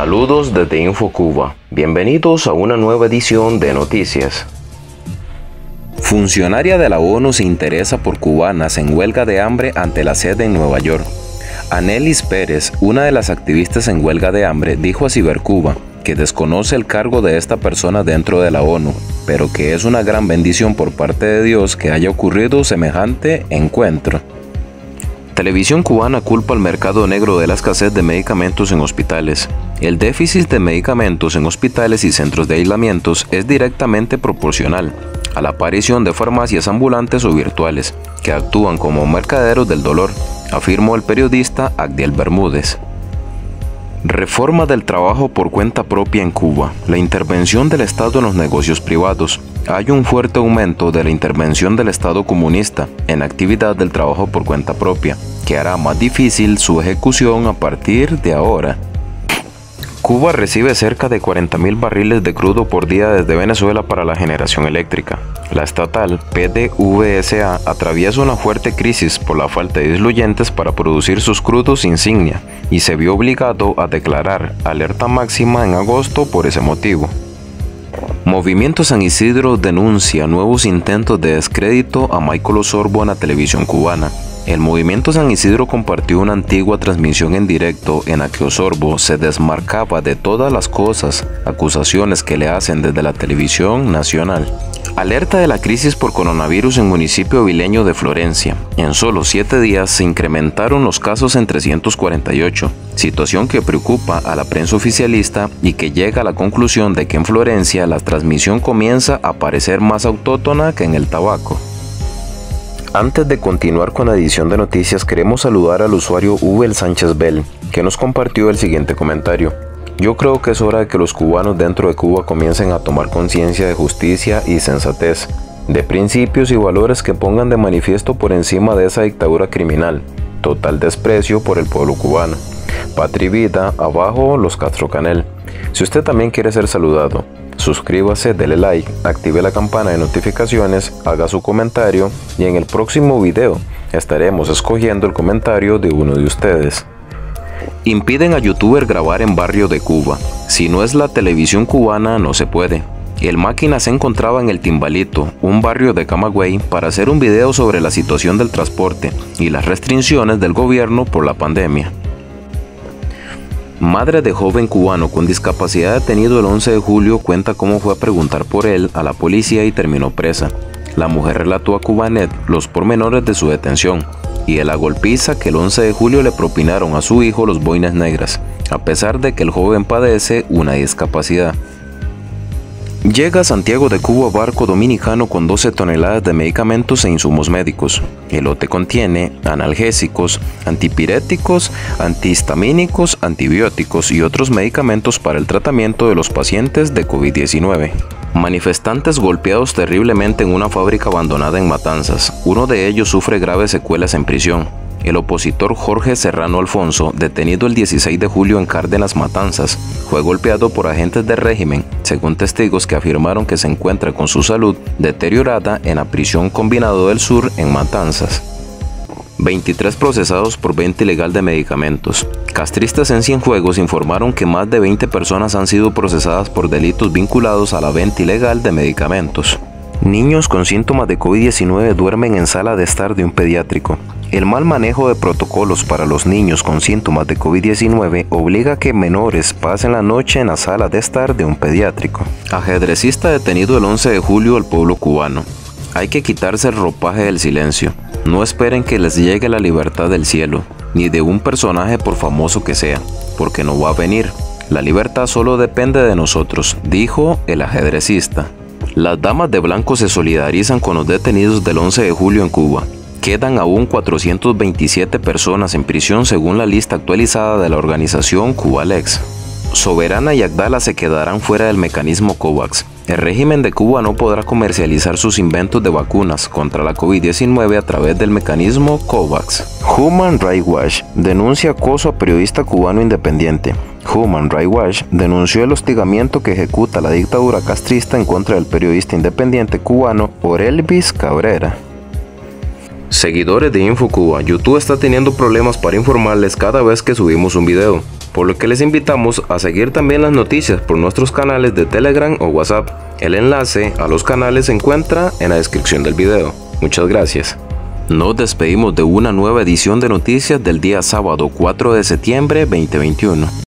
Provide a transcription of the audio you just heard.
Saludos desde InfoCuba. Bienvenidos a una nueva edición de Noticias. Funcionaria de la ONU se interesa por cubanas en huelga de hambre ante la sede en Nueva York. Anelis Pérez, una de las activistas en huelga de hambre, dijo a Cibercuba que desconoce el cargo de esta persona dentro de la ONU, pero que es una gran bendición por parte de Dios que haya ocurrido semejante encuentro. Televisión cubana culpa al mercado negro de la escasez de medicamentos en hospitales. El déficit de medicamentos en hospitales y centros de aislamientos es directamente proporcional a la aparición de farmacias ambulantes o virtuales, que actúan como mercaderos del dolor, afirmó el periodista Agdiel Bermúdez. Reforma del trabajo por cuenta propia en Cuba. La intervención del Estado en los negocios privados. Hay un fuerte aumento de la intervención del Estado comunista en la actividad del trabajo por cuenta propia, que hará más difícil su ejecución a partir de ahora. Cuba recibe cerca de 40.000 barriles de crudo por día desde Venezuela para la generación eléctrica. La estatal PDVSA atraviesa una fuerte crisis por la falta de disluyentes para producir sus crudos insignia y se vio obligado a declarar alerta máxima en agosto por ese motivo. Movimiento San Isidro denuncia nuevos intentos de descrédito a Michael Osorbo en la televisión cubana. El Movimiento San Isidro compartió una antigua transmisión en directo en la que Osorbo se desmarcaba de todas las acusaciones que le hacen desde la televisión nacional. Alerta de la crisis por coronavirus en municipio vileño de Florencia. En solo 7 días se incrementaron los casos en 348, situación que preocupa a la prensa oficialista y que llega a la conclusión de que en Florencia la transmisión comienza a parecer más autóctona que en el tabaco. Antes de continuar con la edición de noticias, queremos saludar al usuario Ubel Sánchez Bell, que nos compartió el siguiente comentario. Yo creo que es hora de que los cubanos dentro de Cuba comiencen a tomar conciencia de justicia y sensatez, de principios y valores que pongan de manifiesto por encima de esa dictadura criminal, total desprecio por el pueblo cubano. Patria y vida, abajo los Castro Canel. Si usted también quiere ser saludado, suscríbase, dele like, active la campana de notificaciones, haga su comentario y en el próximo video estaremos escogiendo el comentario de uno de ustedes. Impiden a youtuber grabar en barrio de Cuba. Si no es la televisión cubana, no se puede. El Máquina se encontraba en El Timbalito, un barrio de Camagüey, para hacer un video sobre la situación del transporte y las restricciones del gobierno por la pandemia. Madre de joven cubano con discapacidad detenido el 11 de julio cuenta cómo fue a preguntar por él a la policía y terminó presa. La mujer relató a Cubanet los pormenores de su detención y de la golpiza que el 11 de julio le propinaron a su hijo los Boinas Negras, a pesar de que el joven padece una discapacidad. Llega a Santiago de Cuba barco dominicano con 12 toneladas de medicamentos e insumos médicos. El lote contiene analgésicos, antipiréticos, antihistamínicos, antibióticos y otros medicamentos para el tratamiento de los pacientes de COVID-19. Manifestantes golpeados terriblemente en una fábrica abandonada en Matanzas. Uno de ellos sufre graves secuelas en prisión. El opositor Jorge Serrano Alfonso, detenido el 16 de julio en Cárdenas, Matanzas, fue golpeado por agentes del régimen, según testigos que afirmaron que se encuentra con su salud deteriorada en la prisión Combinado del Sur en Matanzas. 23 procesados por venta ilegal de medicamentos. Castristas en Cienfuegos informaron que más de 20 personas han sido procesadas por delitos vinculados a la venta ilegal de medicamentos. Niños con síntomas de COVID-19 duermen en sala de estar de un pediátrico. El mal manejo de protocolos para los niños con síntomas de COVID-19 obliga a que menores pasen la noche en la sala de estar de un pediátrico. Ajedrecista detenido el 11 de julio al pueblo cubano. Hay que quitarse el ropaje del silencio. No esperen que les llegue la libertad del cielo, ni de un personaje por famoso que sea, porque no va a venir. La libertad solo depende de nosotros, dijo el ajedrecista. Las damas de blanco se solidarizan con los detenidos del 11 de julio en Cuba. Quedan aún 427 personas en prisión según la lista actualizada de la organización Cubalex. Soberana y Agdala se quedarán fuera del mecanismo COVAX. El régimen de Cuba no podrá comercializar sus inventos de vacunas contra la COVID-19 a través del mecanismo COVAX. Human Rights Watch denuncia acoso a periodista cubano independiente. Human Rights Watch denunció el hostigamiento que ejecuta la dictadura castrista en contra del periodista independiente cubano Orelvis Cabrera. Seguidores de InfoCuba, YouTube está teniendo problemas para informarles cada vez que subimos un video. por lo que les invitamos a seguir también las noticias por nuestros canales de Telegram o WhatsApp. El enlace a los canales se encuentra en la descripción del video. Muchas gracias. Nos despedimos de una nueva edición de noticias del día sábado 4 de septiembre 2021.